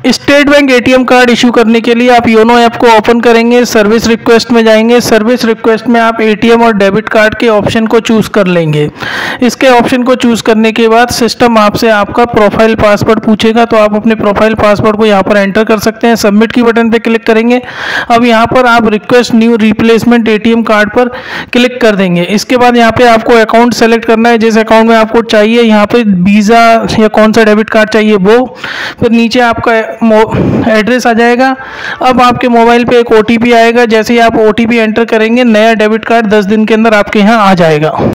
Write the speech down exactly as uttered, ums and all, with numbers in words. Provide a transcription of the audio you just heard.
State Bank ATM card issue करने के लिए आप योनो ऐप को ओपन करेंगे, सर्विस रिक्वेस्ट में जाएंगे। सर्विस रिक्वेस्ट में आप एटीएम और डेबिट कार्ड के ऑप्शन को चूज़ कर लेंगे। इसके ऑप्शन को चूज़ करने के बाद सिस्टम आपसे आपका प्रोफाइल पासवर्ड पूछेगा, तो आप अपने प्रोफाइल पासवर्ड को यहाँ पर एंटर कर सकते हैं। सबमिट की बटन पर क्लिक करेंगे। अब यहाँ पर आप request new replacement ATM card पर क्लिक कर देंगे। इसके बाद यहाँ पे आपको अकाउंट सेलेक्ट करना है, जिस अकाउंट में आपको चाहिए, यहाँ पे वीज़ा या कौन सा डेबिट कार्ड चाहिए वो। फिर नीचे आपका एड्रेस आ जाएगा। अब आपके मोबाइल पे एक ओटीपी आएगा। जैसे ही आप ओटीपी एंटर करेंगे, नया डेबिट कार्ड दस दिन के अंदर आपके यहाँ आ जाएगा।